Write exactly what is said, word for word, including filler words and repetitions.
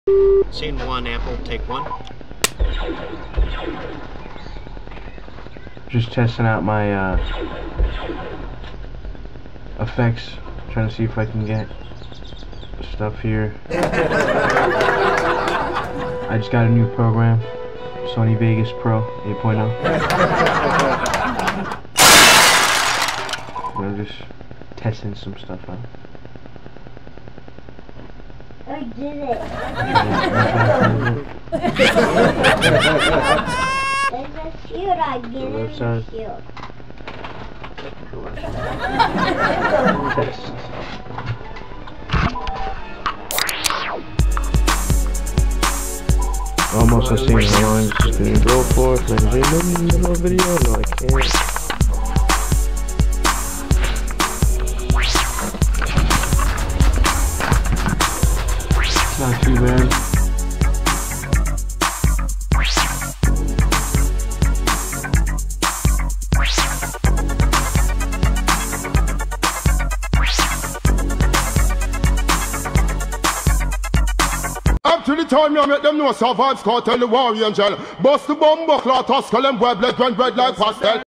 Scene one, Apple, take one. Just testing out my uh, effects, trying to see if I can get stuff here. I just got a new program, Sony Vegas Pro eight point oh. I'm just testing some stuff out. I did it. There's a shield I get in the shield. Test. Almost the same how long it's just gonna go for. If I zoom in the middle of the video, no I can't. Not too bad. Up to the time you make them know survive, Scott, tell the war angel. Bust the bomb, buckler, tuskle, and web, let run red like pastel.